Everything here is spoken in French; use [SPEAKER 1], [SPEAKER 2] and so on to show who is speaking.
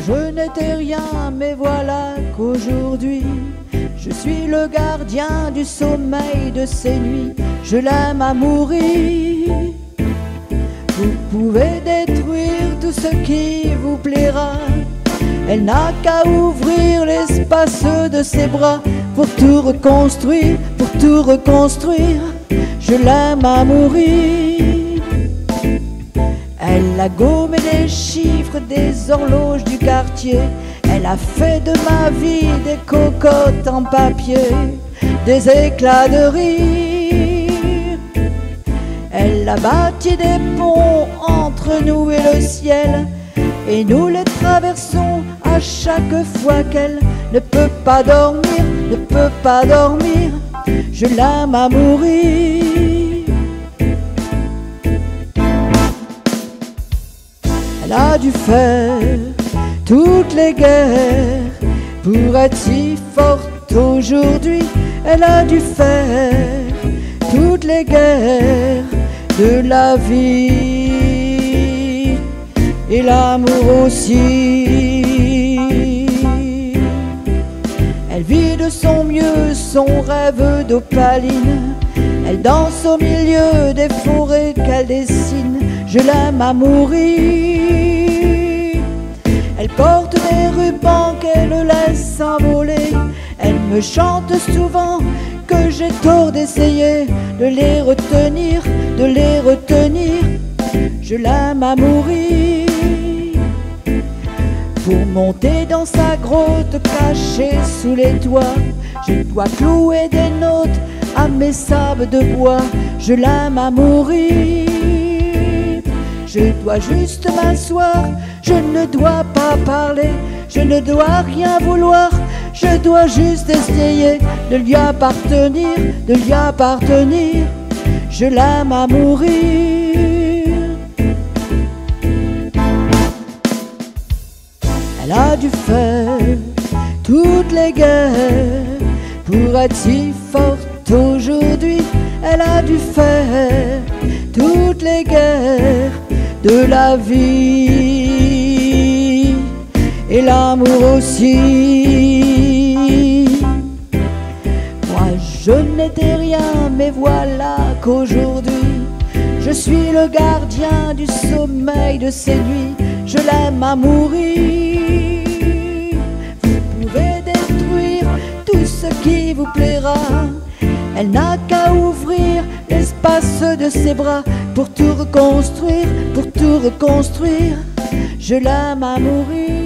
[SPEAKER 1] je n'étais rien, mais voilà qu'aujourd'hui je suis le gardien du sommeil de ces nuits. Je l'aime à mourir. Vous pouvez détruire tout ce qui vous plaira. Elle n'a qu'à ouvrir l'espace de ses bras pour tout reconstruire, pour tout reconstruire. Je l'aime à mourir. Elle a gommé les chiffres des horloges du quartier. Elle a fait de ma vie des cocottes en papier, des éclats de rire. Elle a bâti des ponts entre nous et le ciel, et nous les traversons à chaque fois qu'elle ne peut pas dormir, ne peut pas dormir. Je l'aime à mourir. Elle a dû faire toutes les guerres pour être si forte aujourd'hui. Elle a dû faire toutes les guerres de la vie et l'amour aussi. Elle vit de son mieux son rêve d'opaline. Elle danse au milieu des forêts qu'elle dessine. Je l'aime à mourir. Elle porte des rubans qu'elle laisse s'envoler. Elle me chante souvent que j'ai tort d'essayer de les retenir, de les retenir. Je l'aime à mourir. Pour monter dans sa grotte cachée sous les toits, je dois clouer des notes à mes sables de bois. Je l'aime à mourir. Je dois juste m'asseoir, je ne dois pas parler, je ne dois rien vouloir, je dois juste essayer de lui appartenir, de lui appartenir. Je l'aime à mourir. Elle a dû faire toutes les guerres pour être si forte aujourd'hui. Elle a dû faire toutes les guerres de la vie et l'amour aussi. Moi je n'étais rien, mais voilà qu'aujourd'hui je suis le gardien du sommeil de ces nuits. Je l'aime à mourir. Vous pouvez détruire tout ce qui vous plaira. Elle n'a qu'à ouvrir l'espace de ses bras pour tout reconstruire, pour tout reconstruire. Je l'aime à mourir.